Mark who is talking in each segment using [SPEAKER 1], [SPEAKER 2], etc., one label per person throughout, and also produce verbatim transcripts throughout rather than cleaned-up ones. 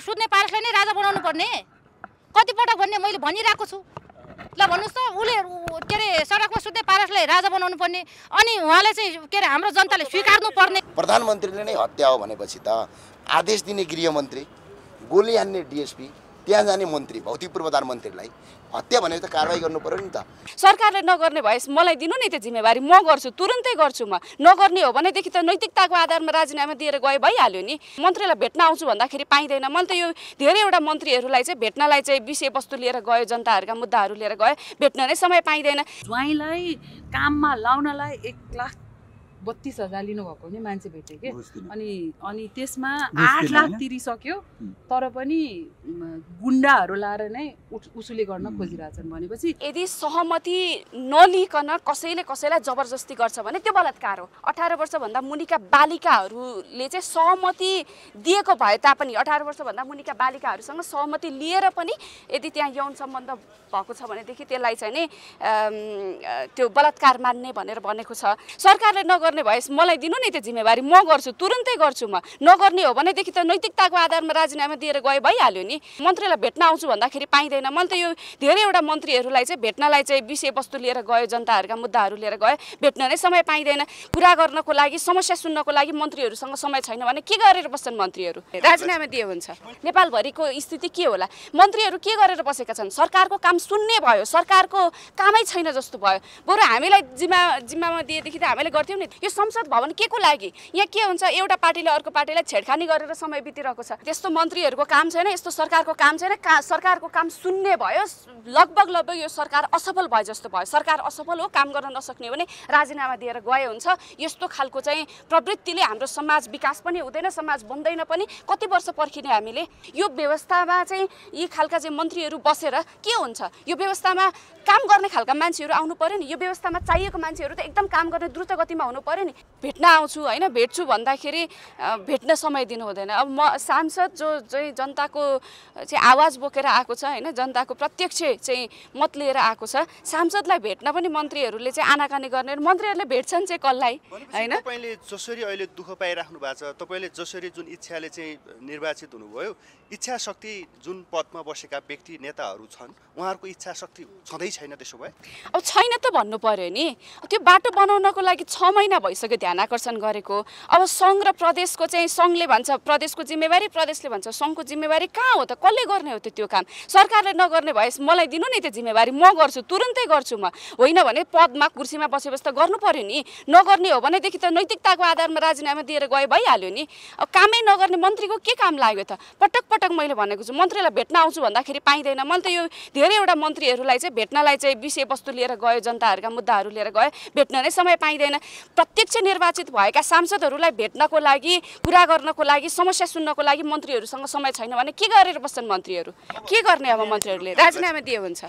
[SPEAKER 1] सुत्ने पारसलाई नै राजा बनाउनु पर्ने कतिपटक भन्ने मैले भनिरहेको छु ल भन्नुस् त उले के अरे सडकमा सुत्ने पारसलाई राजा बनाउनु पर्ने अनि उहाँले चाहिँ के अरे हाम्रो जनताले स्वीकार्नु पर्ने
[SPEAKER 2] प्रधानमन्त्रीले नै हत्या हो भनेपछि त आदेश दिने गृहमन्त्री गोली हान्ने डिएसपी त्यहाँ जाने मन्त्री भौतिक पूर्वाधार मन्त्रीलाई हत्या भनेर त कारबाही गर्नु पर्यो नि त
[SPEAKER 3] सरकारले नगर्ने भए मलाई दिनु नि त्यो जिम्मेवारी म गर्छु तुरुन्तै गर्छु म नगर्ने हो भनेदेखि त नैतिकताको आधारमा राजीनामा दिएर गए भइहाल्यो नि मन्त्रीलाई भेट्न आउँछु भन्दाखेरि पाइँदैन मैले त यो धेरैवटा मन्त्रीहरूलाई चाहिँ भेट्नलाई चाहिँ विषयवस्तु लिएर गयो जनताहरूका मुद्दाहरू लिएर गयो भेट्न नै समय पाइँदैन
[SPEAKER 4] ज्वाइँलाई काममा लाउनलाई एक लाख बत्तीस हजार लिनुभएको नि मान्छे भेटे के अनि अनि त्यसमा आठ लाख तिरिसक्यो तर पनि गुन्डाहरू लाएर नै उसुली गर्न खोजिरहेछन् भनेपछि
[SPEAKER 3] यदि सहमति नलिकन कसैले कसैलाई जबरजस्ती गर्छ भने त्यो बलात्कार हो अठार वर्षभन्दा मुनिका बालिकाहरूले चाहिँ सहमति दिएको भए तापनि अठार वर्षभन्दा मुनिका बालिकाहरूसँग सहमति लिएर पनि यदि त्यहाँ यौन सम्बन्ध भएको छ भनेदेखि त्यसलाई चाहिँ नि त्यो बलात्कार मान्ने भनेर भनेको छ सरकारले नगर्ने भए मलाई दिनु नि त्यो जिम्मेवारी म गर्छु तुरुन्तै गर्छु म नगर्ने हो भनेदेखि त नैतिकताको आधारमा राजीनामा दिएर गए भइहाल्यो नि मन्त्रीलाई भेट्न आउँछु भन्दाखेरि पाइँदैन मैले त यो धेरैवटा मन्त्रीहरूलाई चाहिँ भेट्नलाई चाहिँ विषयवस्तु लिएर गयो जनताहरूका मुद्दाहरू लिएर गयो भेट्न नै समय पाइँदैन कुरा गर्नको लागि समस्या सुन्नको लागि मन्त्रीहरूसँग समय छैन भने के गरेर बस्छन् मन्त्रीहरू राजीनामा दिए हुन्छ नेपालभरिको स्थिति के होला मन्त्रीहरू के गरेर बसेका छन् सरकारको काम सुन्ने भयो सरकारको कामै छैन जस्तो भयो बरु हामीलाई जिम्मा जिम्मामा दिएदेखि त हामीले गर्थ्यौँ नि यो संसद भवन के को लागि यहाँ के हुन्छ एउटा पार्टीले अर्को पार्टीलाई छेडखानी गरेर समय बितिरहेको छ त्यस्तो मन्त्रीहरूको काम छैन यस्तो सरकारको काम छैन सरकारको काम सुन्ने भयो लगभग लगभग यो सरकार असफल भयो जस्तो भयो सरकार असफल हो काम गर्न नसक्ने भने राजीनामा दिएर गए हुन्छ यस्तो खालको चाहिँ प्रवृत्तिले हाम्रो समाज विकास पनि हुँदैन समाज बन्दैन पनि कति वर्ष पर्खिने हामीले यो व्यवस्थामा चाहिँ यी खालका चाहिँ मन्त्रीहरू बसेर के हुन्छ यो व्यवस्थामा काम गर्ने खालका मान्छेहरू आउनु पर्यो नि यो व्यवस्थामा चाहिएको मान्छेहरू त एकदम काम गर्ने द्रुत गतिमा हुनु पर्यो नि भेट्न आउँछु होइन भेट्छु भन्दाखेरि भेट्न समय दिनु हुँदैन अब म सांसद जो चाहिँ जनताको चाहिँ आवाज बोकेर आएको छ होइन जनताको प्रत्यक्ष चाहिँ मत लिएर आएको छ सांसदलाई भेट्न पनि मन्त्रीहरूले चाहिँ आनाकानी गर्ने मन्त्रीहरूले भेट्छन् चाहिँ कसलाई होइन
[SPEAKER 5] तपाईँले जसरी अहिले दुःख पाइराख्नु भएको छ तपाईँले जसरी जुन इच्छाले चाहिँ निर्वाचित हुनुभयो इच्छा शक्ति जुन पदमा बसेका व्यक्ति नेताहरू छन् उहाँहरूको इच्छा शक्ति छँदै छैन त्यसो भए
[SPEAKER 3] अब छैन त भन्नु पर्यो नि त्यो बाटो बनाउनको लागि छ महिना भइसक्यो ध्यान आकर्षण गरेको अब सङ्घ र प्रदेशको चाहिँ सङ्घले भन्छ प्रदेशको जिम्मेवारी प्रदेशले भन्छ सङ्घको जिम्मेवारी कहाँ हो त कसले गर्ने हो त त्यो काम सरकारले नगर्ने भए मलाई दिनु नि त्यो जिम्मेवारी म गर्छु तुरुन्तै गर्छु म होइन भने पदमा कुर्सीमा बसेपछि त गर्नु पर्यो नि नगर्ने हो भनेदेखि त नैतिकताको आधारमा राजीनामा दिएर गए भइहाल्यो नि अब कामै नगर्ने मन्त्रीको के काम लाग्यो त पटक पटक मैले भनेको छु मन्त्रीलाई भेट्न आउँछु भन्दाखेरि पाइँदैन मैले त यो धेरैवटा मन्त्रीहरूलाई चाहिँ भेट्नलाई चाहिँ विषयवस्तु लिएर गयो जनताहरूका मुद्दाहरू लिएर गयो भेट्न नै समय पाइँदैन प्रत्यक्ष निर्वाचित भएका सांसदहरूलाई भेट्नको लागि कुरा गर्नको लागि समस्या सुन्नको लागि मन्त्रीहरूसँग समय छैन भने के गरेर बस्छन् मन्त्रीहरू के गर्ने अब मन्त्रीहरूले राजीनामा दिए हुन्छ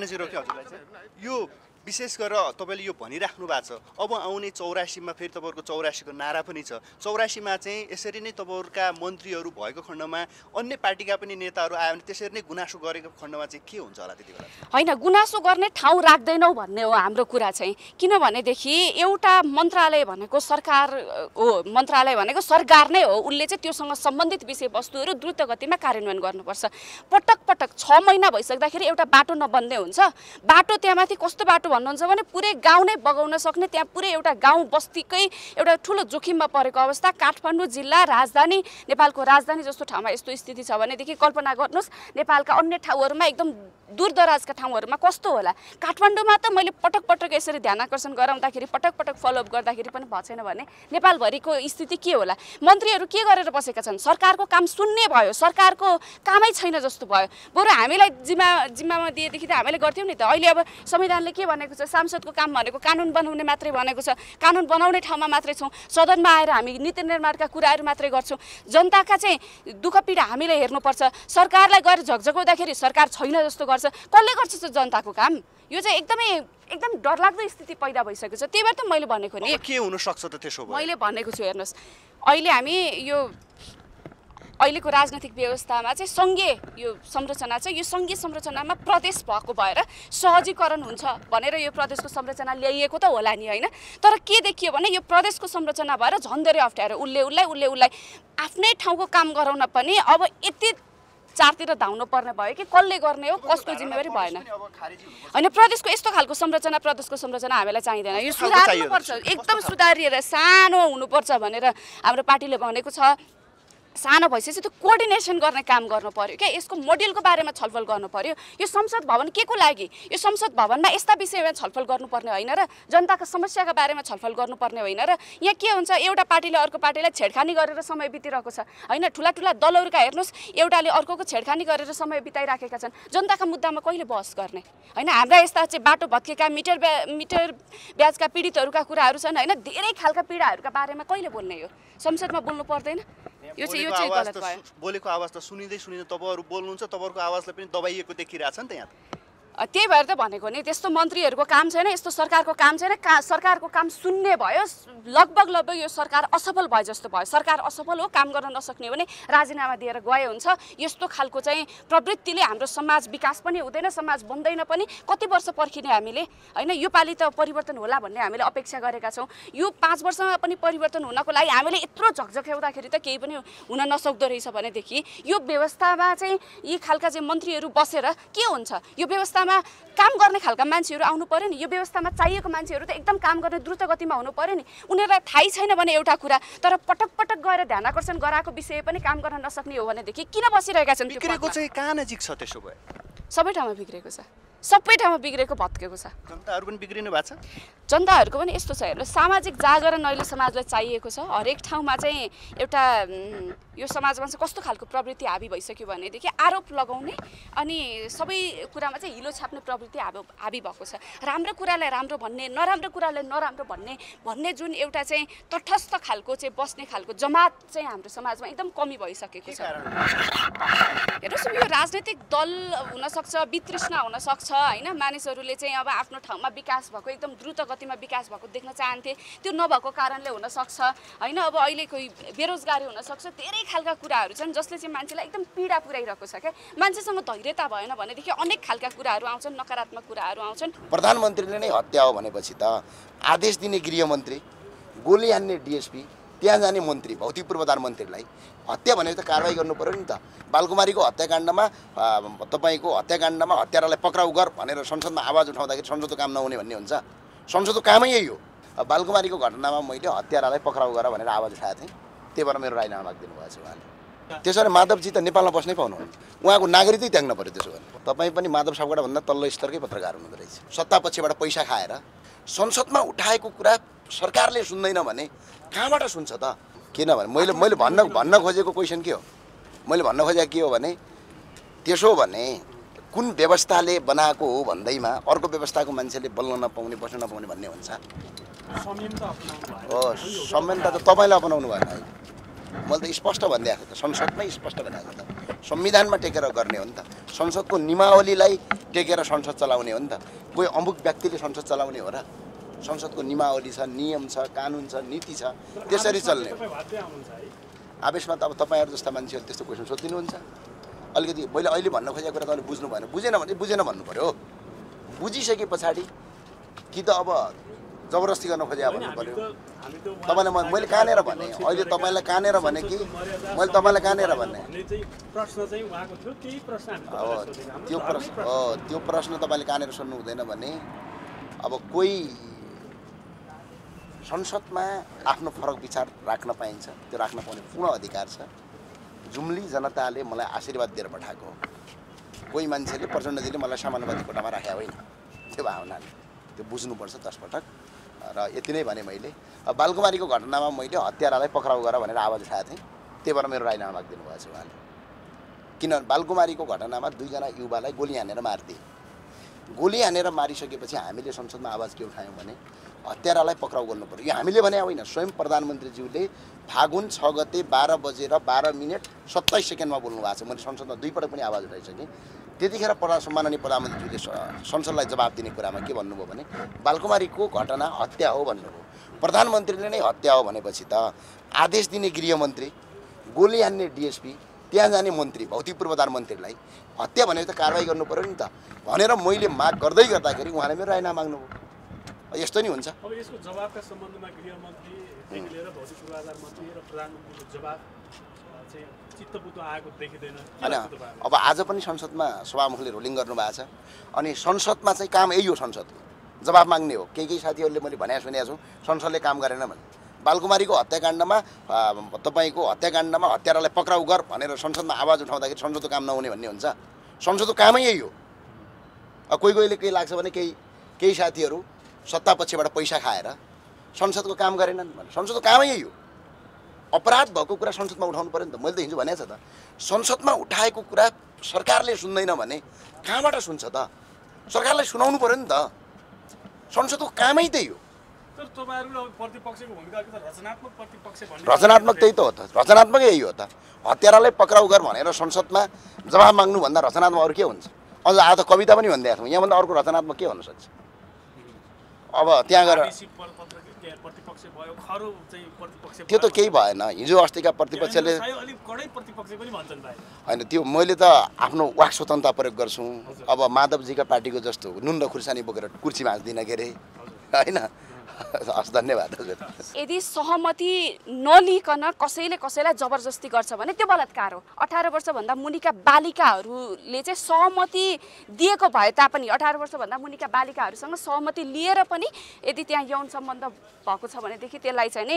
[SPEAKER 5] यो विशेष गरेर तपाईँले यो भनिराख्नु भएको छ अब आउने चौरासीमा फेरि तपाईँहरूको चौरासीको नारा पनि छ चौरासीमा चाहिँ यसरी नै तपाईँहरूका मन्त्रीहरू भएको खण्डमा अन्य पार्टीका पनि नेताहरू आयो भने त्यसरी नै गुनासो गरेको खण्डमा चाहिँ के हुन्छ होला त्यति बेला
[SPEAKER 3] होइन गुनासो गर्ने ठाउँ राख्दैनौ भन्ने हो हाम्रो कुरा चाहिँ किनभनेदेखि एउटा मन्त्रालय भनेको सरकार हो मन्त्रालय भनेको सरकार नै हो उसले चाहिँ त्योसँग सम्बन्धित विषयवस्तुहरू द्रुत गतिमा कार्यान्वयन गर्नुपर्छ पटक पटक छ महिना भइसक्दाखेरि एउटा बाटो नबन्ने हुन्छ बाटो त्यहाँमाथि कस्तो बाटो भन्नुहुन्छ भने पुरै गाउँ नै बगाउन सक्ने त्यहाँ पुरै एउटा गाउँ बस्तीकै एउटा ठुलो जोखिममा परेको अवस्था काठमाडौँ जिल्ला राजधानी नेपालको राजधानी जस्तो ठाउँमा यस्तो स्थिति छ भनेदेखि कल्पना गर्नुहोस् नेपालका अन्य ठाउँहरूमा एकदम दूरदराजका ठाउँहरूमा कस्तो होला काठमाडौँमा त मैले पटक पटक यसरी ध्यान आकर्षण गराउँदाखेरि पटक पटक फलोअप गर्दाखेरि पनि भएको छैन भने नेपालभरिको स्थिति के होला मन्त्रीहरू के गरेर बसेका छन् सरकारको काम सुन्ने भयो सरकारको कामै छैन जस्तो भयो बरु हामीलाई जिम्मा जिम्मामा दिएदेखि त हामीले गर्थ्यौँ नि त अहिले अब संविधानले के भनेको छ सांसदको काम भनेको कानुन बनाउने मात्रै भनेको छ कानुन बनाउने ठाउँमा मात्रै छौँ सदनमा आएर हामी नीति निर्माणका कुराहरू मात्रै गर्छौँ जनताका चाहिँ दुःख पीडा हामीले हेर्नुपर्छ सरकारलाई गएर झकझकाउँदाखेरि सरकार छैन जस्तो गर्छ कसले गर्छ जनताको काम यो चाहिँ एकदमै एकदम डरलाग्दो स्थिति पैदा भइसकेको छ त्यही भएर त मैले भनेको नि
[SPEAKER 5] के हुन सक्छ त त्यसो भए
[SPEAKER 3] मैले भनेको छु हेर्नुहोस् अहिले हामी यो अहिलेको राजनैतिक व्यवस्थामा चाहिँ सङ्घीय यो संरचना छ यो सङ्घीय संरचनामा प्रदेश भएको भएर सहजीकरण हुन्छ भनेर यो प्रदेशको संरचना ल्याइएको त होला नि होइन तर के देखियो भने यो प्रदेशको संरचना भएर झन् धेरै अप्ठ्यारो उसले उसलाई उसले उसलाई आफ्नै ठाउँको काम गराउन पनि अब यति चारतिर धाउनु पर्ने भयो कि कसले गर्ने हो, कसको जिम्मेवारी भएन होइन। प्रदेशको यस्तो खालको संरचना प्रदेशको संरचना हामीलाई चाहिँदैन, यो सुधार्नुपर्छ, एकदम सुधारिएर सानो हुनुपर्छ भनेर हाम्रो पार्टीले भनेको छ। सानो भइसकेपछि त्यो कोअर्डिनेसन गर्ने काम गर्नु पर्यो क्या, यसको मोडेलको बारेमा छलफल गर्नु पर्यो। यो संसद भवन के को लागि, यो संसद भवनमा यस्ता विषयमा छलफल गर्नुपर्ने होइन र जनताको समस्याका बारेमा छलफल गर्नुपर्ने होइन र यहाँ के हुन्छ, एउटा पार्टीले अर्को पार्टीलाई छेडखानी गरेर समय बितिरहेको छ होइन। ठुला ठुला दलहरूका हेर्नुहोस्, एउटाले अर्कोको छेडखानी गरेर समय बिताइराखेका छन्। जनताका मुद्दामा कहिले बहस गर्ने होइन। हाम्रा यस्ता चाहिँ बाटो भत्केका मिटर ब्या मिटर ब्याजका पीडितहरूका कुराहरू छन् होइन, धेरै खालका पीडाहरूका बारेमा कहिले बोल्ने हो, संसदमा बोल्नु पर्दैन। यो चाहिँ यो चाहिँ गलत भयो।
[SPEAKER 5] बोलेको आवाज त सुनिँदै सुनिँदै तपाईँहरू बोल्नुहुन्छ, तपाईँहरूको आवाजलाई पनि दबाइएको देखिरहेछ नि त यहाँ।
[SPEAKER 3] त्यही भएर त भनेको नि, त्यस्तो मन्त्रीहरूको काम छैन, यस्तो सरकारको काम छैन। का सरकारको काम सुन्ने भयो, लगभग लगभग यो सरकार असफल भयो जस्तो भयो। सरकार असफल हो, काम गर्न नसक्ने हो भने राजीनामा दिएर गए हुन्छ। यस्तो खालको चाहिँ प्रवृत्तिले हाम्रो समाज विकास पनि हुँदैन, समाज बन्दैन पनि। कति वर्ष पर्खिने हामीले होइन, यो पालि त परिवर्तन होला भन्ने हामीले अपेक्षा गरेका छौँ। यो पाँच वर्षमा पनि परिवर्तन हुनको लागि हामीले यत्रो झकझक्याउँदाखेरि त केही पनि हुन नसक्दो रहेछ भनेदेखि यो व्यवस्थामा चाहिँ यी खालका चाहिँ मन्त्रीहरू बसेर के हुन्छ, यो व्यवस्थामा काम गर्ने खालका मान्छेहरू आउनु पर्यो नि। यो व्यवस्थामा चाहिएको मान्छेहरू त एकदम काम गर्ने द्रुत गतिमा हुनु पर्यो नि। उनीहरूलाई थाहै छैन भने एउटा कुरा, तर पटक पटक गएर ध्यान आकर्षण गराएको विषय पनि काम गर्न नसक्ने हो भनेदेखि किन बसिरहेका छन्?
[SPEAKER 5] बिग्रेको चाहिँ कहाँ नजिक छ त्यसो भए?
[SPEAKER 3] सबै ठाउँमा बिग्रेको छ, सबै ठाउँमा बिग्रेको भत्केको छ।
[SPEAKER 5] जनताहरू पनि बिग्रिनु भएको छ।
[SPEAKER 3] जनताहरूको पनि यस्तो छ हेर्नु, सामाजिक जागरण अहिले समाजलाई चाहिएको छ। हरेक ठाउँमा चाहिँ एउटा यो समाजमा चाहिँ कस्तो खालको प्रवृत्ति हाबी भइसक्यो भनेदेखि आरोप लगाउने अनि सबै कुरामा चाहिँ हिलो छाप्ने प्रवृत्ति हाबी हाबी भएको छ। राम्रो कुरालाई राम्रो भन्ने, नराम्रो कुरालाई नराम्रो भन्ने भन्ने जुन एउटा चाहिँ तटस्थ खालको चाहिँ बस्ने खालको जमात चाहिँ हाम्रो समाजमा एकदम कमी भइसकेको छ। हेर्नुहोस्, यो राजनैतिक दल हुनसक्छ, वितृष्णा हुनसक्छ होइन। मानिसहरूले चाहिँ अब आफ्नो ठाउँमा विकास भएको, एकदम द्रुत गतिमा विकास भएको देख्न चाहन्थे, त्यो नभएको कारणले हुनसक्छ होइन। अब अहिलेको बेरोजगारी हुनसक्छ, धेरै खालका कुराहरू छन् जसले चाहिँ मान्छेलाई एकदम पीडा पुर्याइरहेको छ क्या। मान्छेसँग धैर्यता भएन भनेदेखि अनेक खालका कुराहरू आउँछन्, नकारात्मक कुराहरू आउँछन्।
[SPEAKER 2] प्रधानमन्त्रीले नै हत्या हो भनेपछि त आदेश दिने गृहमन्त्री, गोली हान्ने डिएसपी, त्यहाँ जाने मन्त्री, भौतिक पूर्वाधार मन्त्रीलाई हत्या भनेपछि त कारवाही गर्नु पर्यो नि त। बालकुमारीको हत्याकाण्डमा तपाईँको हत्याकाण्डमा हत्यारालाई पक्राउ गर भनेर संसदमा आवाज उठाउँदाखेरि संसदको काम नहुने भन्ने हुन्छ? संसदको कामै यही हो। बालकुमारीको घटनामा मैले हत्यारालाई पक्राउ गर भनेर आवाज उठाएको थिएँ, त्यही भएर मेरो राजीनामा मागिदिनु भएको छ उहाँले। त्यसो भने माधवजी त नेपालमा बस्नै पाउनुहुन्न, उहाँको नागरिकै त्याग्न पर्यो। त्यसो भने तपाईँ पनि माधव साहबबाट भन्दा तल्लो स्तरकै पत्रकार हुनुहुँदो रहेछ। सत्ता पछिबाट पैसा खाएर संसदमा उठाएको कुरा सरकारले सुन्दैन भने कहाँबाट सुन्छ त? किनभने मैले मैले भन्न भन्न खोजेको क्वेसन के हो, मैले भन्न खोजेको के हो भने त्यसो भने कुन व्यवस्थाले बनाएको हो भन्दैमा अर्को व्यवस्थाको मान्छेले बोल्न नपाउने, बस्न नपाउने भन्ने हुन्छ? हो, संयमता त तपाईँले अपनाउनु भएन है। मैले त स्पष्ट भनिदिएको थिएँ त, संसदमै स्पष्ट भनेको त, संविधानमा टेकेर गर्ने हो नि त। संसदको नियमावलीलाई टेकेर संसद चलाउने हो नि त। कोही अमुक व्यक्तिले संसद चलाउने हो र? संसदको नियमावली छ, नियम छ, कानुन छ, नीति छ, त्यसरी चल्ने हो। आवेशमा त अब तपाईँहरू जस्ता मान्छेहरू त्यस्तो क्वेसन सोधिदिनुहुन्छ। अलिकति मैले अहिले भन्न खोजेको कुरा तपाईँले बुझ्नु भएन, बुझेन भने बुझेन भन्नु पऱ्यो। बुझिसके पछाडि कि त अब जबरजस्ती गर्न खोजे भन्नु पऱ्यो। तपाईँलाई म मैले कहाँनिर भने, अहिले तपाईँलाई कहाँनिर भने कि मैले तपाईँलाई कहाँनिर भने? अब त्यो प्रश्न हो, त्यो प्रश्न तपाईँले कहाँनिर सोध्नु हुँदैन भने अब कोही संसदमा आफ्नो फरक विचार राख्न पाइन्छ, त्यो राख्न पाउने पूर्ण अधिकार छ। जुम्ली जनताले मलाई आशीर्वाद दिएर पठाएको हो। कोही मान्छेले प्रचण्डजीले मलाई समानुपातिक कोटामा राखेको होइन, त्यो भावनाले त्यो बुझ्नुपर्छ दसपटक। र यति नै भने मैले बालकुमारीको घटनामा मैले हत्यारालाई पक्राउ गर भनेर आवाज उठाएको थिएँ, त्यही भएर मेरो राजीनामा मागिदिनु भएको छ उहाँले। किनभने बालकुमारीको घटनामा दुईजना युवालाई गोली हानेर मारिदिए। गोली हानेर मारिसकेपछि हामीले संसदमा आवाज के उठायौँ भने हत्यारालाई पक्राउ गर्नु पर्यो। यो हामीले भने होइन, स्वयं प्रधानमन्त्रीज्यूले फागुन छ गते बाह्र बजेर बाह्र मिनट सत्ताइस सेकेन्डमा बोल्नु भएको छ। मैले संसदमा दुईपटक पनि आवाज उठाइसकेँ। त्यतिखेर प्रधान सम्माननीय प्रधानमन्त्रीले संसदलाई जवाब दिने कुरामा के भन्नुभयो भने बालकुमारीको घटना हत्या हो भन्नुभयो। प्रधानमन्त्रीले नै हत्या हो भनेपछि त आदेश दिने गृहमन्त्री, गोली हान्ने डिएसपी, त्यहाँ जाने मन्त्री, भौतिक पूर्वाधार मन्त्रीलाई हत्या भनेपछि त कारवाही गर्नु पर्यो नि त भनेर मैले माग गर्दै गर्दाखेरि उहाँले मेरो राजीनामा माग्नुभयो। यस्तो नि हुन्छ।
[SPEAKER 6] अब यसको जवाबका सम्बन्धमा गृहमन्त्रीदेखि लिएर भौतिक पूर्वाधार मन्त्री र प्रधानमन्त्रीको जवाब चाहिँ चित्त बुझ्नु आएको देखिँदैन
[SPEAKER 2] होइन अब आज पनि संसदमा सभामुखले रुलिङ गर्नुभएको छ अनि संसदमा चाहिँ काम यही हो संसदको जवाब माग्ने हो केही केही साथीहरूले मैले भने सुनेको छु संसदले काम गरेन भने बालकुमारीको हत्याकाण्डमा तपाईँको हत्याकाण्डमा हत्यारालाई पक्राउ गर भनेर संसदमा आवाज उठाउँदाखेरि संसदको काम नहुने भन्ने हुन्छ संसदको कामै यही हो कोही कोहीले केही लाग्छ भने केही केही साथीहरू सत्ता पक्षबाट पैसा खाएर संसदको काम गरेनन् भने संसदको कामै यही हो अपराध भएको कुरा संसदमा उठाउनु पर्यो नि त मैले त हिजो भनेको छ त संसदमा उठाएको कुरा सरकारले सुन्दैन भने कहाँबाट सुन्छ त सरकारलाई सुनाउनु पर्यो नि त संसदको कामै त्यही हो रचनात्मक त्यही त हो त रचनात्मक यही हो त हत्यारालाई पक्राउ गर भनेर संसदमा जवाब माग्नुभन्दा रचनात्मक अरू के हुन्छ अझ आज त कविता पनि भनिदिएको छौँ यहाँभन्दा अर्को रचनात्मक के हुन सक्छ अब त्यहाँ गएर त्यो त केही भएन हिजो अस्तिका प्रतिपक्षले होइन त्यो मैले त आफ्नो वाक स्वतन्त्रता प्रयोग गर्छु अब माधवजीका पार्टीको जस्तो नुन र खुर्सानी बोकेर कुर्सी भाँच्दिनँ के अरे होइन हस् धन्यवाद हजुर
[SPEAKER 3] यदि सहमति नलिकन कसैले कसैलाई जबरजस्ती गर्छ भने त्यो बलात्कार हो अठार वर्षभन्दा मुनिका बालिकाहरूले चाहिँ सहमति दिएको भए तापनि अठार वर्षभन्दा मुनिका बालिकाहरूसँग सहमति लिएर पनि यदि त्यहाँ यौन सम्बन्ध भएको छ भनेदेखि त्यसलाई चाहिँ नि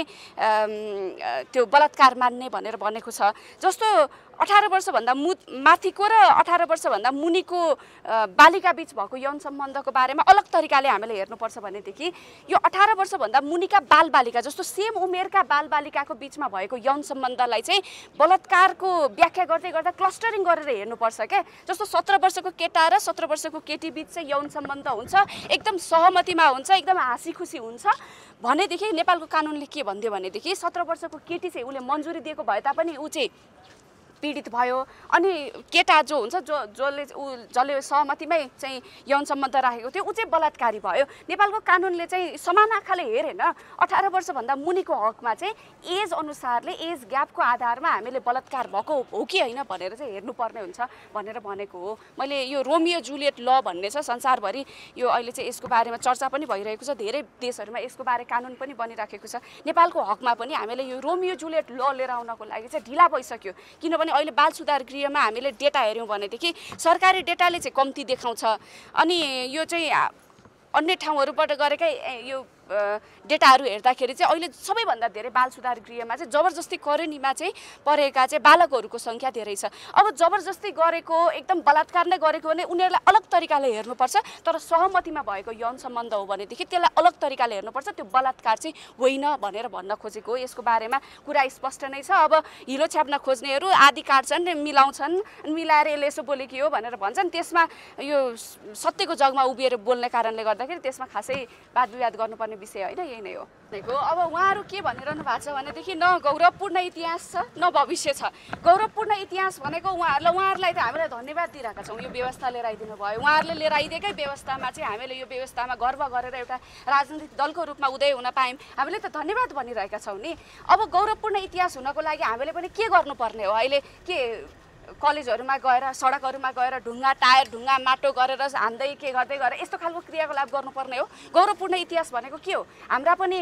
[SPEAKER 3] त्यो बलात्कार मान्ने भनेर भनेको छ जस्तो अठार वर्षभन्दा मु माथिको र अठार वर्षभन्दा मुनिको बालिका बीच भएको यौन सम्बन्धको बारेमा अलग तरिकाले हामीले हेर्नुपर्छ भनेदेखि यो अठार वर्षभन्दा मुनिका बालबालिका जस्तो सेम उमेरका बालबालिकाको बिचमा भएको यौन सम्बन्धलाई चाहिँ बलात्कारको व्याख्या गर्दै गर्दा क्लस्टरिङ गरेर हेर्नुपर्छ क्या जस्तो सत्र वर्षको केटा र सत्र वर्षको केटी बिच चाहिँ यौन सम्बन्ध हुन्छ एकदम सहमतिमा हुन्छ एकदम हाँसी खुसी हुन्छ भनेदेखि नेपालको कानुनले के भन्दियो भनेदेखि सत्र वर्षको केटी चाहिँ उसले मन्जुरी दिएको भए तापनि ऊ चाहिँ पीडित भयो अनि केटा जो हुन्छ जो जसले ऊ जसले सहमतिमै चाहिँ यौन सम्बन्ध राखेको थियो ऊ चाहिँ बलात्कारी भयो नेपालको कानुनले चाहिँ समान आँखाले हेरेन अठार वर्षभन्दा मुनिको हकमा चाहिँ एज अनुसारले एज ग्यापको आधारमा हामीले बलात्कार भएको हो कि होइन भनेर चाहिँ हेर्नुपर्ने हुन्छ भनेर भनेको हो मैले यो रोमियो जुलियट ल भन्ने छ संसारभरि यो अहिले चाहिँ यसको बारेमा चर्चा पनि भइरहेको छ धेरै देशहरूमा यसको बारे कानुन पनि बनिराखेको छ नेपालको हकमा पनि हामीले यो रोमियो जुलियट ल लिएर आउनको लागि चाहिँ ढिला भइसक्यो किनभने अहिले बाल सुधार गृहमा हामीले डेटा हेऱ्यौँ भनेदेखि सरकारी डेटाले चाहिँ कम्ती देखाउँछ अनि यो चाहिँ अन्य ठाउँहरूबाट गरेकै यो डेटाहरू हेर्दाखेरि चाहिँ अहिले सबैभन्दा धेरै बाल सुधार गृहमा चाहिँ जबरजस्ती करेनीमा चाहिँ परेका चाहिँ बालकहरूको सङ्ख्या धेरै छ अब जबरजस्ती गरेको एकदम बलात्कार नै गरेको भने उनीहरूलाई अलग तरिकाले हेर्नुपर्छ तर सहमतिमा भएको यौन सम्बन्ध हो भनेदेखि त्यसलाई अलग तरिकाले हेर्नुपर्छ त्यो बलात्कार चाहिँ होइन भनेर भन्न खोजेको हो यसको बारेमा कुरा स्पष्ट नै छ अब हिलो छ्याप्न खोज्नेहरू आदि काट्छन् मिलाउँछन् मिलाएर यसले यसो बोलेकी हो भनेर भन्छन् त्यसमा यो सत्यको जगमा उभिएर बोल्ने कारणले गर्दाखेरि त्यसमा खासै वाद विवाद गर्नुपर्ने विषय होइन यही नै हो अब उहाँहरू के भनिरहनु भएको छ भनेदेखि न गौरवपूर्ण इतिहास छ न भविष्य छ गौरवपूर्ण इतिहास भनेको उहाँहरूलाई उहाँहरूलाई त हामीले धन्यवाद दिइरहेका छौँ यो व्यवस्था लिएर आइदिनु भयो उहाँहरूले लिएर आइदिएकै व्यवस्थामा चाहिँ हामीले यो व्यवस्थामा गर्व गरेर एउटा राजनीतिक दलको रूपमा उदय हुन पायौँ हामीले त धन्यवाद भनिरहेका छौँ नि अब गौरवपूर्ण इतिहास हुनको लागि हामीले पनि के गर्नुपर्ने हो अहिले के कलेजहरूमा गएर सडकहरूमा गएर ढुङ्गा टायर ढुङ्गा माटो गरेर हान्दै के गर्दै गरेर यस्तो खालको क्रियाकलाप गर्नुपर्ने हो गौरवपूर्ण इतिहास भनेको के हो हाम्रा पनि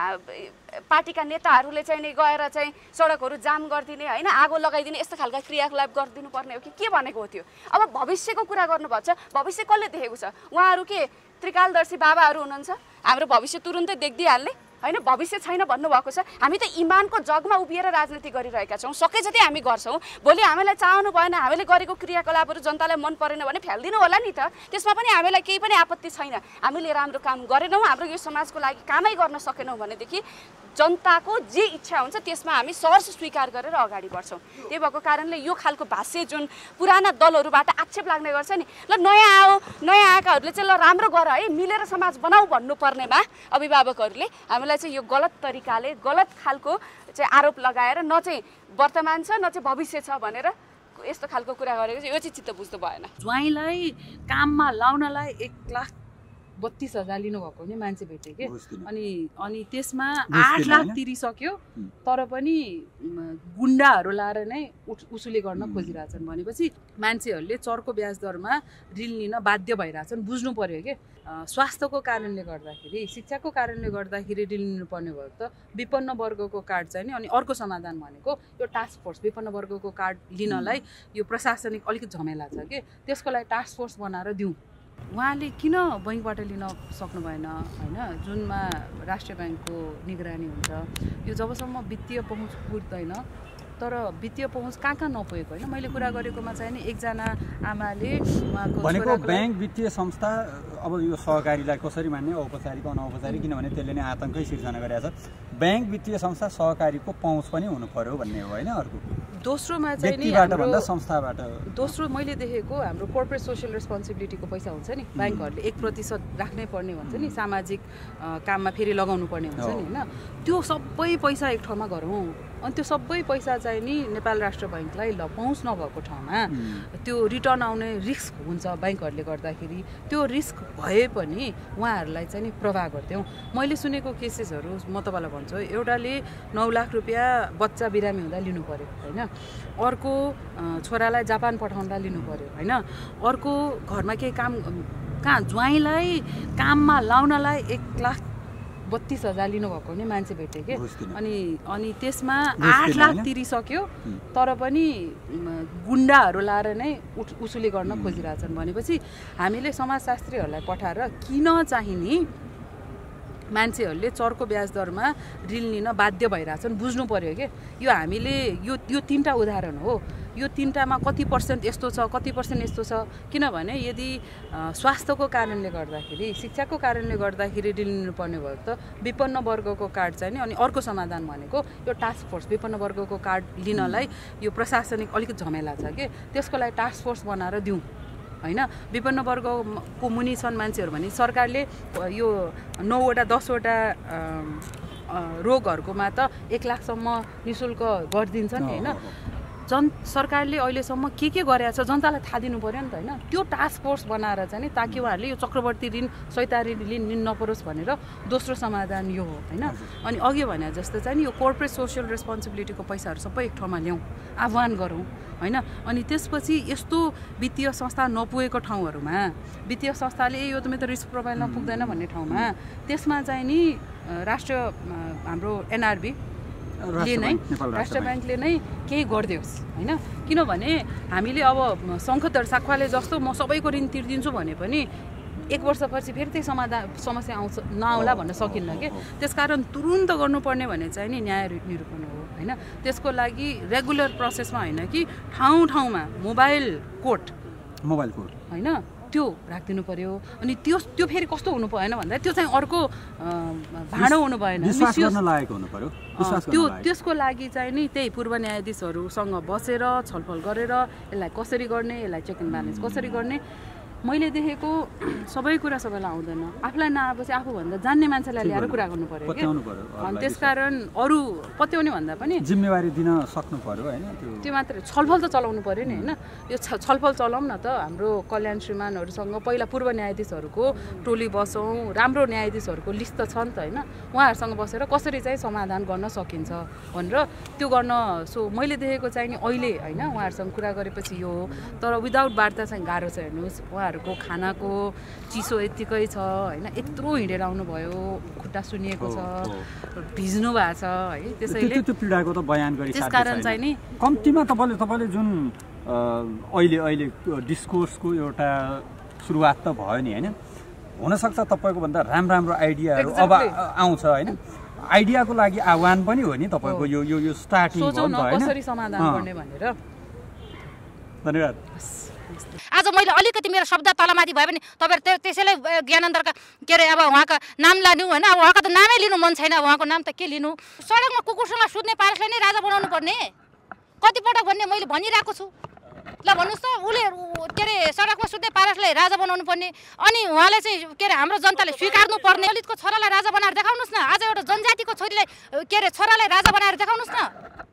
[SPEAKER 3] पार्टीका नेताहरूले चाहिँ नि गएर चाहिँ सडकहरू जाम गरिदिने होइन आगो लगाइदिने यस्तो खालका क्रियाकलाप गरिदिनु पर्ने हो कि के भनेको हो त्यो अब भविष्यको कुरा गर्नुभएको छ भविष्य कसले देखेको छ उहाँहरू के त्रिकालदर्शी बाबाहरू हुनुहुन्छ हाम्रो भविष्य तुरुन्तै देख्दिहाल्ने होइन भविष्य छैन भन्नुभएको छ हामी त इमानको जगमा उभिएर राजनीति गरिरहेका छौँ सके जति हामी गर्छौँ भोलि हामीलाई चाहनु भएन हामीले गरेको क्रियाकलापहरू जनतालाई मन परेन भने फ्यालिदिनु होला नि त त्यसमा पनि हामीलाई केही पनि आपत्ति छैन हामीले राम्रो काम गरेनौँ हाम्रो यो समाजको लागि कामै गर्न सकेनौँ भनेदेखि जनताको जे इच्छा हुन्छ त्यसमा हामी सहर्ष स्वीकार गरेर अगाडि बढ्छौँ त्यही भएको कारणले यो खालको भाष्य जुन पुराना दलहरूबाट आक्षेप लाग्ने गर्छ नि ल नयाँ आयो नयाँ आएकाहरूले चाहिँ ल राम्रो गर है मिलेर समाज बनाऊ भन्नुपर्नेमा अभिभावकहरूले हामीलाई चाहिँ यो गलत तरिकाले गलत खालको चाहिँ आरोप लगाएर न चाहिँ वर्तमान छ न चाहिँ भविष्य छ भनेर यस्तो खालको कुरा गरेको चाहिँ यो चाहिँ चित्त बुझ्नु भएन
[SPEAKER 4] ज्वाइँलाई काममा लाउनलाई एक लाख बत्तीस हजार लिनुभएको पनि मान्छे भेटेँ कि अनि अनि त्यसमा आठ लाख तिरिसक्यो तर पनि गुन्डाहरू लाएर नै उसुले गर्न खोजिरहेछन् भनेपछि मान्छेहरूले चर्को ब्याज दरमा ऋण लिन बाध्य भइरहेछन् बुझ्नु पर्यो कि स्वास्थ्यको कारणले गर्दाखेरि शिक्षाको कारणले गर्दाखेरि ऋण लिनुपर्ने भयो त विपन्न वर्गको कार्ड चाहिँ नि अनि अर्को समाधान भनेको यो टास्क फोर्स विपन्न वर्गको कार्ड लिनलाई यो प्रशासनिक अलिकति झमेला छ कि त्यसको लागि टास्क फोर्स बनाएर दिउँ उहाँले किन बैङ्कबाट लिन सक्नु भएन होइन जुनमा राष्ट्रिय ब्याङ्कको निगरानी हुन्छ यो जबसम्म वित्तीय पहुँच पुग्दैन तर वित्तीय पहुँच कहाँ कहाँ नपुगेको होइन मैले कुरा गरेकोमा चाहिँ नि एकजना आमाले
[SPEAKER 7] भनेको ब्याङ्क वित्तीय संस्था अब यो सहकारीलाई कसरी मान्ने औपचारिक अनौपचारिक किनभने त्यसले नै आतङ्कै सिर्जना गरेको छ ब्याङ्क वित्तीय संस्था सहकारीको पहुँच पनि हुनु पर्यो भन्ने हो होइन अर्को
[SPEAKER 4] दोस्रोमा चाहिँ नि
[SPEAKER 7] व्यक्तिबाट संस्थाबाट
[SPEAKER 4] दोस्रो मैले देखेको हाम्रो कोर्पोरेट सोसियल रेस्पोन्सिबिलिटीको पैसा हुन्छ नि ब्याङ्कहरूले एक प्रतिशत राख्नै पर्ने भन्छ नि सामाजिक काममा फेरि लगाउनु पर्ने हुन्छ नि होइन त्यो सबै पैसा एक ठाउँमा गरौँ अनि त्यो सबै पैसा चाहिँ नि नेपाल राष्ट्र ब्याङ्कलाई ल पहुँच नभएको ठाउँमा त्यो रिटर्न आउने रिस्क हुन्छ ब्याङ्कहरूले गर्दाखेरि त्यो रिस्क भए पनि उहाँहरूलाई चाहिँ नि प्रवाह गर्थ्यौँ मैले सुनेको केसेसहरू म तपाईँलाई भन्छु एउटाले नौ लाख रुपियाँ बच्चा बिरामी हुँदा लिनु पर्यो होइन अर्को छोरालाई जापान पठाउँदा लिनु पर्यो होइन अर्को घरमा केही काम कहाँ ज्वाइँलाई काममा लाउनलाई एक लाख बत्तीस हजार लिनुभएको पनि मान्छे भेटेँ कि अनि अनि त्यसमा आठ लाख तिरिसक्यो तर पनि गुन्डाहरू लाएर नै उसुले गर्न खोजिरहेछन् भनेपछि हामीले समाजशास्त्रीहरूलाई पठाएर किन चाहिँ नि मान्छेहरूले चर्को ब्याज दरमा ऋण लिन बाध्य भइरहेछन् बुझ्नु पर्यो कि यो हामीले यो यो तिनवटा उदाहरण हो यो तिनवटामा कति पर्सेन्ट यस्तो छ कति पर्सेन्ट यस्तो छ किनभने यदि स्वास्थ्यको कारणले गर्दाखेरि शिक्षाको कारणले गर्दाखेरि ऋण लिनुपर्ने भयो त विपन्न वर्गको कार्ड चाहिँ नि अनि अर्को समाधान भनेको यो टास्क फोर्स विपन्न वर्गको कार्ड लिनलाई यो प्रशासनिक अलिकति झमेला छ कि त्यसको लागि टास्क फोर्स बनाएर दिउँ होइन विपन्न वर्गको मुनि छन् मान्छेहरू भने सरकारले यो नौवटा दसवटा रोगहरूकोमा त एक लाखसम्म नि शुल्क गरिदिन्छ नि होइन जन सरकारले अहिलेसम्म के के गरेको छ जनतालाई थाहा दिनु पऱ्यो नि त होइन त्यो टास्क फोर्स बनाएर चाहिँ नि ताकि उहाँहरूले यो चक्रवर्ती ऋण सैतारी ऋण लिन नपरोस् भनेर दोस्रो समाधान यो हो होइन अनि अघि भने जस्तो चाहिँ नि यो कोर्पोरेट सोसियल रेस्पोन्सिबिलिटीको पैसाहरू सबै एक ठाउँमा ल्याउँ आह्वान गरौँ होइन अनि त्यसपछि यस्तो वित्तीय संस्था नपुगेको ठाउँहरूमा वित्तीय संस्थाले यो त मेरो रिस्क प्रोफाइलमा पुग्दैन भन्ने ठाउँमा त्यसमा चाहिँ नि राष्ट्र हाम्रो एनआरबी ले नै राष्ट्र ब्याङ्कले नै केही गरिदियोस् होइन किनभने हामीले अब शङ्खधर साख्वाले जस्तो म सबैको ऋण तिर्दिन्छु भने पनि एक वर्षपछि फेरि त्यही समाधान समस्या आउँछ नआउला भन्न सकिन्न कि त्यसकारण तुरुन्त गर्नुपर्ने भने चाहिँ नि न्याय निरूपण हो होइन त्यसको लागि रेगुलर प्रोसेसमा होइन कि ठाउँ ठाउँमा मोबाइल कोर्ट
[SPEAKER 7] मोबाइल कोर्ट
[SPEAKER 4] होइन त्यो राखिदिनु पर्यो अनि त्यो त्यो फेरि कस्तो हुनु भएन भन्दा त्यो चाहिँ अर्को भाँडो हुनु भएन त्यो त्यसको लागि चाहिँ नि त्यही पूर्व न्यायाधीशहरूसँग बसेर छलफल गरेर यसलाई कसरी गर्ने यसलाई चेक एन्ड ब्यालेन्स कसरी गर्ने मैले देखेको सबै कुरा सबैलाई आउँदैन आफूलाई नआएपछि आफूभन्दा जान्ने मान्छेलाई ल्याएर कुरा गर्नु पर्यो कि अनि त्यसकारण अरू पत्याउने भन्दा पनि
[SPEAKER 7] जिम्मेवारी दिन सक्नु पर्यो होइन
[SPEAKER 4] त्यो मात्रै छलफल त चलाउनु पर्यो नि होइन यो छलफल चलाउँ न त हाम्रो कल्याण श्रीमानहरूसँग पहिला पूर्व न्यायाधीशहरूको टोली बसौँ राम्रो न्यायाधीशहरूको लिस्ट त छ नि त होइन उहाँहरूसँग बसेर कसरी चाहिँ समाधान गर्न सकिन्छ भनेर त्यो गर्न सो मैले देखेको चाहिँ नि अहिले होइन उहाँहरूसँग कुरा गरेपछि यो हो तर विदाउट वार्ता चाहिँ गाह्रो छ हेर्नुहोस् उहाँहरूको खानाको चिसो यत्तिकै छ होइन यत्रो हिँडेर आउनुभयो खुट्टा सुनिएको छ भिज्नु भएको छ है त्यसैले
[SPEAKER 7] त्यो पीडाको त बयान गरी
[SPEAKER 4] त्यसकारण चाहिँ नि
[SPEAKER 7] कम्तीमा तपाईँले तपाईँले जुन अहिले अहिले डिस्कोर्सको एउटा सुरुवात त भयो नि होइन हुनसक्छ तपाईँको भन्दा राम्रो राम्रो आइडियाहरू अब आउँछ होइन आइडियाको लागि आह्वान पनि हो नि तपाईँको यो यो यो स्टार्टिङ
[SPEAKER 4] हो नि त होइन कसरी समाधान गर्ने भनेर
[SPEAKER 7] धन्यवाद
[SPEAKER 1] आज मैले अलिकति मेरो शब्द तलमाथि भयो भने तपाईँहरू त्यसैलाई ज्ञानेन्द्रका के अरे अब उहाँका नाम लानु होइन अब उहाँको त नामै लिनु मन छैन उहाँको नाम त के लिनु सडकमा कुकुरसँग सुत्ने पारसलाई नै राजा बनाउनु पर्ने कतिपटक भन्ने मैले भनिरहेको छु ल भन्नुहोस् त उसले के अरे सडकमा सुत्ने पारसलाई राजा बनाउनु पर्ने अनि उहाँलाई चाहिँ के अरे हाम्रो जनताले स्वीकार्नु पर्ने दलितको छोरालाई राजा बनाएर देखाउनुहोस् न आज एउटा जनजातिको छोरीलाई के अरे छोरालाई राजा बनाएर देखाउनुहोस् न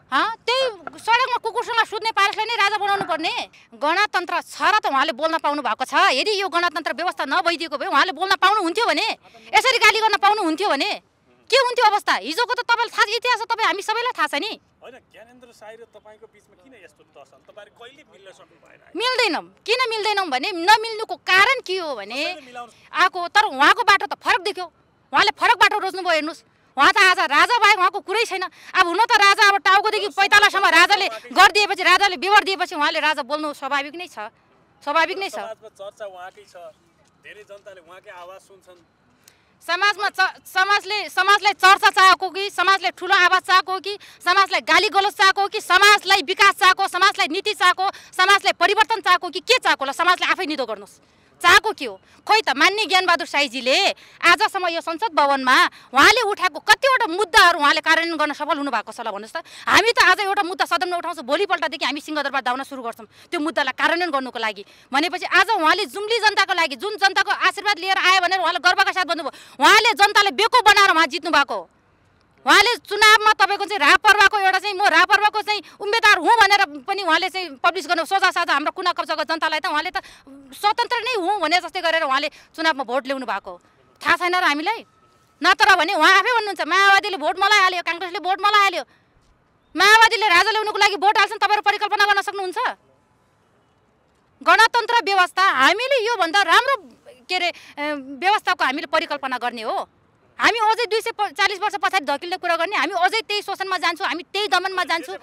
[SPEAKER 1] त्यही सडकमा कुकुरसँग सुत्ने पारसलाई नै राजा बनाउनु पर्ने गणतन्त्र छ र त उहाँले बोल्न पाउनु भएको छ। यदि यो गणतन्त्र व्यवस्था नभइदिएको भए उहाँले बोल्न पाउनुहुन्थ्यो भने, यसरी गाली गर्न पाउनुहुन्थ्यो भने के हुन्थ्यो अवस्था? हिजोको त तपाईँलाई थाहा इतिहास तपाईँ हामी सबैलाई थाहा छ नि।
[SPEAKER 6] हैन ज्ञानेन्द्र साई र तपाईको बीचमा किन यस्तो टसन? तपाईहरु कहिले मिल्न सक्नु भएन?
[SPEAKER 1] मिल्दैनौँ। किन मिल्दैनौँ भने नमिल्नुको कारण के हो भने आको तर उहाँको बाटो त फरक देख्यो। उहाँले फरक बाटो रोज्नुभयो। हेर्नुहोस्, उहाँ त आज राजा बाहेक उहाँको कुरै छैन। अब हुन त राजा अब टाउकोदेखि पैतालासम्म राजाले गरिदिएपछि, राजाले बेवर दिएपछि उहाँले राजा बोल्नु स्वाभाविक नै छ, स्वाभाविक नै छ।
[SPEAKER 6] समाजमा चर्चा उहाँकै छ, धेरै जनताले उहाँकै आवाज सुन्छन्।
[SPEAKER 1] समाजमा समाजले समाजलाई चर्चा चाहेको कि समाजले ठुलो आवाज चाहेको कि समाजलाई गाली गलोज चाहेको कि समाजलाई विकास चाहेको, समाजलाई नीति चाहेको, समाजलाई परिवर्तन चाहेको कि के चाहेको? ल समाजले आफै निदो गर्नुहोस् चाहेको के हो? खोइ त मान्य ज्ञानबहादुर साईजीले आजसम्म यो संसद भवनमा उहाँले उठाएको कतिवटा मुद्दाहरू उहाँले कार्यान्वयन गर्न सफल हुनुभएको छ ल भन्नुहोस् त। हामी त आज एउटा मुद्दा सदनमा उठाउँछौँ, भोलिपल्टदेखि हामी सिंहदरबार धाउन सुरु गर्छौँ त्यो मुद्दालाई कार्यान्वयन गर्नुको लागि। भनेपछि आज उहाँले जुम्ली जनताको लागि जुन जनताको आशीर्वाद लिएर आयो भनेर उहाँले गर्वका साथ भन्नुभयो। उहाँले जनताले बेको बनाएर उहाँ जित्नु भएको। उहाँले चुनावमा तपाईँको चाहिँ रापरवाको एउटा चाहिँ म रापरवाको चाहिँ उम्मेदवार हुँ भनेर पनि उहाँले चाहिँ पब्लिस गर्नु सोझा साझा हाम्रो कुना कब्जाको जनतालाई त उहाँले त स्वतन्त्र नै हुँ भने जस्तै गरेर उहाँले चुनावमा भोट ल्याउनु भएको थाहा छैन र हामीलाई? नत्र भने उहाँ आफै भन्नुहुन्छ माओवादीले भोट मलाई हाल्यो, काङ्ग्रेसले भोट मलाई हाल्यो। माओवादीले राजा ल्याउनुको लागि भोट हाल्छन्, तपाईँहरू परिकल्पना गर्न सक्नुहुन्छ? गणतन्त्र व्यवस्था हामीले योभन्दा राम्रो के अरे व्यवस्थाको हामीले परिकल्पना गर्ने हो। हामी अझै दुई सय चालिस वर्ष पछाडि धकिल्ने कुरा गर्ने, हामी अझै त्यही शोषणमा जान्छौँ, हामी त्यही दमनमा जान्छौँ।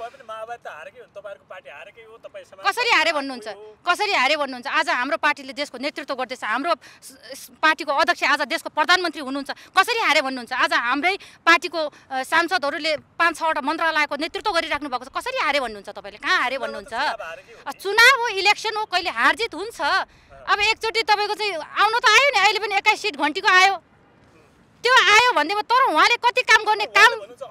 [SPEAKER 1] कसरी हारे भन्नुहुन्छ? कसरी हारे भन्नुहुन्छ? आज हाम्रो पार्टीले देशको नेतृत्व गर्दैछ, हाम्रो पार्टीको अध्यक्ष आज देशको प्रधानमन्त्री हुनुहुन्छ, कसरी हारे भन्नुहुन्छ? आज हाम्रै पार्टीको सांसदहरूले पाँच छवटा मन्त्रालयको नेतृत्व गरिराख्नु भएको छ, कसरी हारे भन्नुहुन्छ? तपाईँले कहाँ हारे भन्नुहुन्छ? चुनाव हो, इलेक्सन हो, कहिले हारजित हुन्छ। अब एकचोटि तपाईँको चाहिँ आउनु त आयो नि, अहिले पनि एक्काइस सिट घन्टीको आयो, त्यो आयो भन्दैमा तर उहाँले कति काम गर्ने काम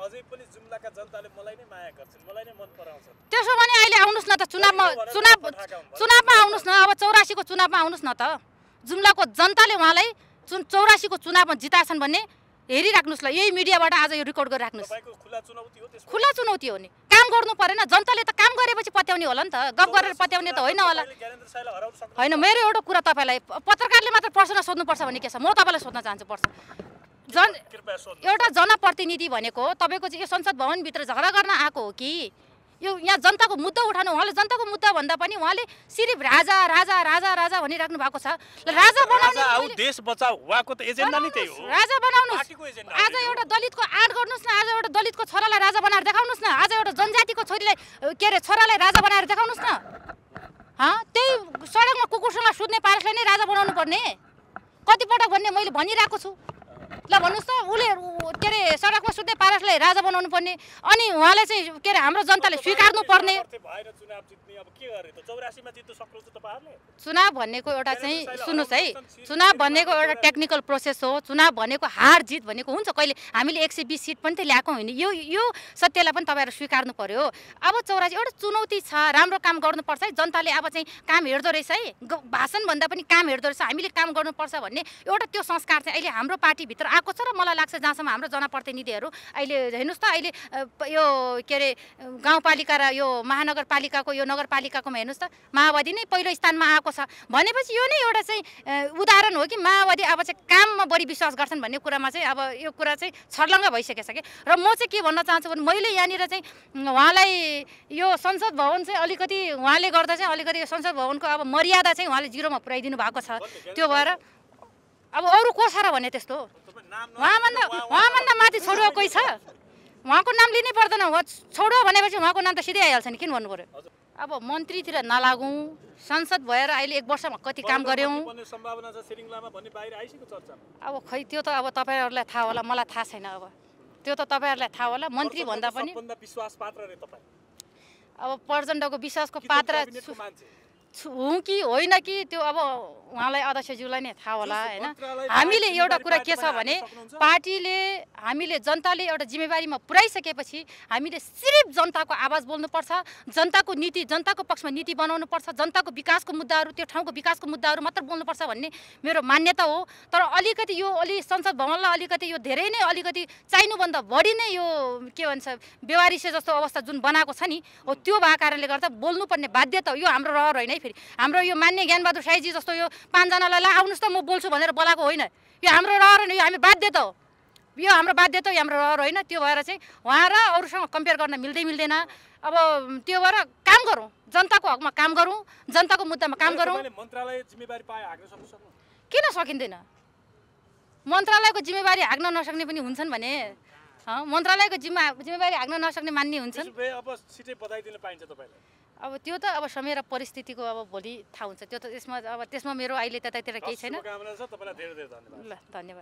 [SPEAKER 1] त्यसो भने अहिले आउनुहोस् न त चुनावमा चुनाव चुनावमा आउनुहोस् न। अब चौरासीको चुनावमा आउनुहोस् न त। जुम्लाको जनताले उहाँलाई चु चौरासीको चुनावमा जिताएछन् भन्ने हेरिराख्नुहोस् ल। यही मिडियाबाट आज यो रेकर्ड गरिराख्नुहोस्। खुला चुनौती हो नि, काम गर्नु परेन? जनताले त काम गरेपछि पत्याउने होला नि त, गफ गरेर पत्याउने त होइन होला। होइन, मेरो एउटा कुरा तपाईँलाई, पत्रकारले मात्र प्रश्न सोध्नुपर्छ भन्ने के छ? म तपाईँलाई सोध्न चाहन्छु प्रश्न। जन एउटा जनप्रतिनिधि भनेको तपाईँको चाहिँ यो संसद भवनभित्र झगडा गर्न आएको हो कि यो यहाँ जनताको मुद्दा उठाउनु? उहाँले जनताको मुद्दा भन्दा पनि उहाँले सिर्फ राजा राजा राजा राजा भनिराख्नु भएको छ। राजा बनाउनु,
[SPEAKER 6] देश बचाऊ उहाँको त एजेन्डा नै त्यही हो।
[SPEAKER 1] राजा बनाउनुहोस्। आज एउटा दलितको आड गर्नुहोस् न, आज एउटा दलितको छोरालाई राजा बनाएर देखाउनुहोस् न, आज एउटा जनजातिको छोरीलाई के अरे छोरालाई राजा बनाएर देखाउनुहोस् न। त्यही सडकमा कुकुरसँग सुत्ने पारसलाई नै राजा बनाउनु पर्ने कतिपटक भन्ने मैले भनिरहेको छु। ल भन्नुहोस् त, उसले के अरे सडकमा सुत्ने पारसलाई राजा बनाउनु पर्ने अनि उहाँले चाहिँ के अरे हाम्रो जनताले स्वीकार्नु पर्ने। चुनाव भनेको एउटा चाहिँ सुन्नुहोस् है, चुनाव भनेको एउटा टेक्निकल प्रोसेस हो। चुनाव भनेको हार जित भनेको हुन्छ। कहिले हामीले एक सय बिस सिट पनि त ल्याएको होइन, यो यो सत्यलाई पनि तपाईँहरू स्वीकार्नु पर्यो। अब चौरासी एउटा चुनौती छ, राम्रो काम गर्नुपर्छ है। जनताले अब चाहिँ काम हेर्दो रहेछ है, भाषण भन्दा पनि काम हेर्दो रहेछ, हामीले काम गर्नुपर्छ भन्ने एउटा त्यो संस्कार चाहिँ अहिले हाम्रो पार्टीभित्र आएको छ। र मलाई लाग्छ जहाँसम्म हाम्रो जनप्रतिनिधिहरू अहिले हेर्नुहोस् त, अहिले यो के अरे गाउँपालिका र यो महानगरपालिकाको यो नगरपालिकाकोमा हेर्नुहोस् त माओवादी नै पहिलो स्थानमा आएको छ भनेपछि यो नै एउटा चाहिँ उदाहरण हो कि माओवादी अब चाहिँ काममा बढी विश्वास गर्छन् भन्ने कुरामा चाहिँ अब यो कुरा चाहिँ छर्लङ्ग भइसकेछ कि। र म चाहिँ के भन्न चाहन्छु भने मैले यहाँनिर चाहिँ उहाँलाई यो संसद भवन चाहिँ अलिकति उहाँले गर्दा चाहिँ अलिकति यो संसद भवनको अब मर्यादा चाहिँ उहाँले जिरोमा पुर्याइदिनु भएको छ। त्यो भएर अब अरू को छ र भने त्यस्तो उहाँभन्दा उहाँभन्दा माथि छोडुवा कोही छ? उहाँको नाम लिनै पर्दैन। छोडुवा भनेपछि उहाँको नाम त सिधै आइहाल्छ नि, किन भन्नु पर्यो? अब मन्त्रीतिर नलागौँ, संसद भएर अहिले एक वर्षमा कति काम गऱ्यौँ। अब खै त्यो त अब तपाईँहरूलाई थाहा होला, मलाई थाहा छैन। अब त्यो त तपाईँहरूलाई थाहा होला। मन्त्री भन्दा पनि अब प्रचण्डको विश्वासको पात्र हुँ कि होइन कि त्यो अब उहाँलाई अध्यक्षज्यूलाई नै थाहा होला होइन। हामीले एउटा कुरा के छ भने पार्टीले हामीले जनताले एउटा जिम्मेवारीमा पुर्याइसकेपछि हामीले सिर्फ जनताको आवाज बोल्नुपर्छ, जनताको नीति जनताको पक्षमा नीति बनाउनुपर्छ, जनताको विकासको मुद्दाहरू त्यो ठाउँको विकासको मुद्दाहरू मात्र बोल्नुपर्छ भन्ने मेरो मान्यता हो। तर अलिकति यो अलि संसद भवनलाई अलिकति यो धेरै नै अलिकति चाहिनुभन्दा बढी नै यो के भन्छ बेवारिसे जस्तो अवस्था जुन बनाएको छ नि हो त्यो भएको कारणले गर्दा बोल्नुपर्ने बाध्यता हो। यो हाम्रो रहर होइन है। फेरि हाम्रो यो मान्य ज्ञानबहादुर साईजी जस्तो यो पाँचजनालाई ला आउनुहोस् त म बोल्छु भनेर बोलाएको होइन। यो हाम्रो रहर होइन, यो हामी बाध्यता हो। यो हाम्रो बाध्यता हो, हाम्रो रहर होइन। त्यो भएर चाहिँ उहाँ र अरूसँग कम्पेयर गर्न मिल्दै मिल्दैन। अब त्यो भएर काम गरौँ, जनताको हकमा काम गरौँ, जनताको मुद्दामा काम गरौँ।
[SPEAKER 6] मन्त्रालय जिम्मेवारी पाए हाँक्न सक्नु सक्नु
[SPEAKER 1] किन सकिँदैन? मन्त्रालयको जिम्मेवारी हाँक्न नसक्ने पनि हुन्छन् भने मन्त्रालयको जिम्मा जिम्मेवारी हाँक्न नसक्ने मान्ने हुन्छन्।
[SPEAKER 6] अब छिटै बताइदिन पाइन्छ तपाईँलाई?
[SPEAKER 1] अब त्यो त अब समय र परिस्थितिको अब भोलि थाहा हुन्छ। त्यो त त्यसमा अब त्यसमा मेरो अहिले त्यतातिर केही छैन।
[SPEAKER 6] शुभकामना छ, तपाईँलाई धेरै धेरै धन्यवाद।
[SPEAKER 1] ल धन्यवाद।